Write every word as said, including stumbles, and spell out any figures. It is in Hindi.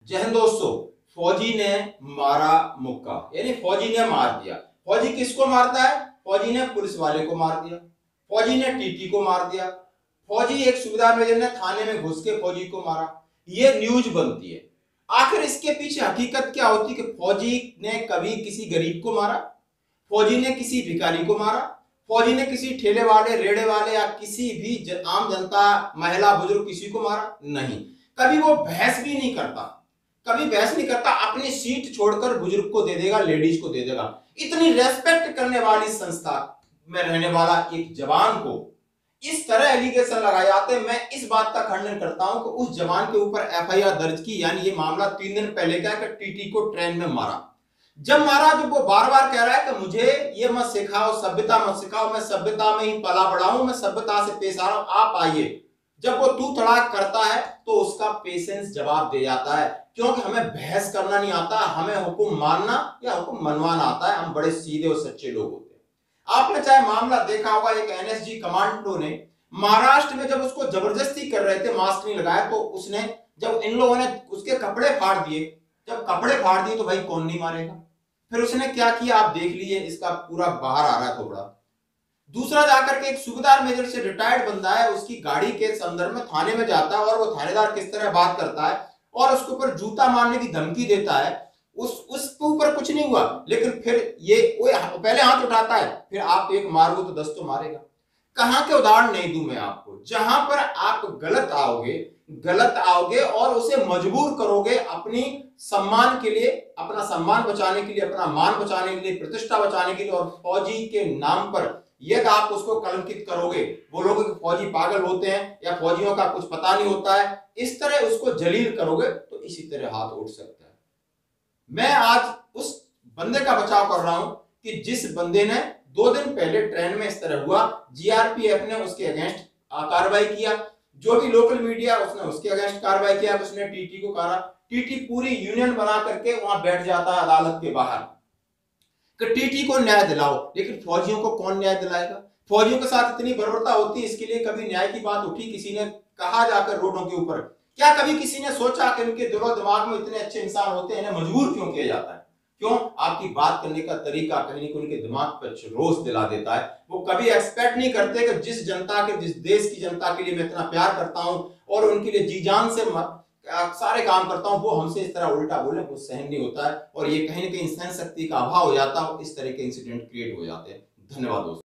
जय हिंद दोस्तों। फौजी ने मारा मुक्का, यानी फौजी ने मार दिया। फौजी किसको मारता है? फौजी ने पुलिस वाले को मार दिया, फौजी ने टीटी को मार दिया, फौजी एक सूबेदार मेजर ने थाने में घुस के फौजी को मारा। ये न्यूज बनती है। आखिर इसके पीछे हकीकत क्या होती है कि फौजी ने कभी किसी गरीब को मारा, फौजी ने किसी भिखारी को मारा, फौजी ने किसी ठेले वाले, रेड़े वाले या किसी भी ज, आम जनता, महिला, बुजुर्ग किसी को मारा नहीं। कभी वो बहस भी नहीं करता, कभी बहस नहीं करता, अपनी सीट छोड़कर बुजुर्ग को दे देगा, लेडीज को दे देगा। इतनी रेस्पेक्ट करने वाली संस्था में रहने वाला एक जवान को इस तरह एलिगेशन लगाए जाते हैं। मैं इस बात का खंडन करता हूं कि उस जवान के ऊपर एफ आई आर दर्ज की, यानी ये मामला तीन दिन पहले का कि टीटी को ट्रेन में मारा। जब मारा, जब वो बार बार कह रहा है कि मुझे ये मत सिखाओ, सभ्यता मत सिखाओ, मैं सभ्यता में ही पला बड़ा हूं, मैं सभ्यता से पेश आ रहा हूं, आप आइए। जब वो तू तड़ाक करता है तो उसका पेशेंस जवाब दे जाता है, क्योंकि हमें बहस करना नहीं आता, हमें हुक्म मानना या हुक्म मनवाना आता है। हम बड़े सीधे और सच्चे लोग होते हैं। आपने चाहे मामला देखा होगा, एक एन एस जी कमांडो ने महाराष्ट्र में जब उसको जबरदस्ती कर रहे थे, मास्क नहीं लगाया, तो उसने, जब इन लोगों ने उसके कपड़े फाड़ दिए, जब कपड़े फाड़ दिए तो भाई कौन नहीं मारेगा। फिर उसने क्या किया आप देख लीजिए, इसका पूरा बाहर आ रहा है थोड़ा। दूसरा जाकर के एक सूबेदार मेजर से रिटायर्ड बंदा है, उसकी गाड़ी के संदर्भ में थाने में जाता है और वो थानेदार किस तरह बात करता है और उसके ऊपर जूता मारने की धमकी देता है। उस उसके ऊपर कुछ नहीं हुआ, लेकिन फिर ये वो पहले हाथ उठाता है, फिर आप एक मारोगे तो दस तो मारेगा। कहां के उदाहरण नहीं दूं मैं आपको, जहां पर आप गलत आओगे, गलत आओगे और उसे मजबूर करोगे अपनी सम्मान के लिए, अपना सम्मान बचाने के लिए, अपना मान बचाने के लिए, प्रतिष्ठा बचाने के लिए, और फौजी के नाम पर यदि आप उसको कलंकित करोगे, बोलोगे कि फौजी पागल होते हैं या फौजियों का कुछ पता नहीं होता है, इस तरह उसको जलील करोगे तो इसी तरह हाथ उठ सकता है। मैं आज उस बंदे का बचाव कर रहा हूं कि जिस बंदे ने दो दिन पहले ट्रेन में इस तरह हुआ, जी आर पी एफ ने उसके अगेंस्ट कार्रवाई किया, जो भी लोकल मीडिया उसने उसके अगेंस्ट कार्रवाई किया, उसने टीटी को कहा, टीटी पूरी यूनियन बना करके वहां बैठ जाता है अदालत के बाहर कि टीटी को न्याय दिलाओ। लेकिन फौजियों को कौन न्याय दिलाएगा? फौजियों के साथ इतनी बर्बरता होती है, इसके लिए कभी न्याय की बात उठी? किसी ने कहा जाकर रोडों के ऊपर? क्या कभी किसी ने सोचा कि उनके दिलो दिमाग में इतने अच्छे इंसान होते हैं, इन्हें मजबूर क्यों किया जाता है? क्यों? आपकी बात करने का तरीका कहीं को उनके दिमाग पर रोष दिला देता है। वो कभी एक्सपेक्ट नहीं करते कि जिस जनता के, जिस देश की जनता के लिए मैं इतना प्यार करता हूं और उनके लिए जी जान से सारे काम करता हूं, वो हमसे इस तरह उल्टा बोले, वो सहन नहीं होता है। और ये कहीं ना कहीं सहन शक्ति का अभाव हो जाता है, इस तरह के इंसिडेंट क्रिएट हो जाते हैं। धन्यवाद दोस्तों।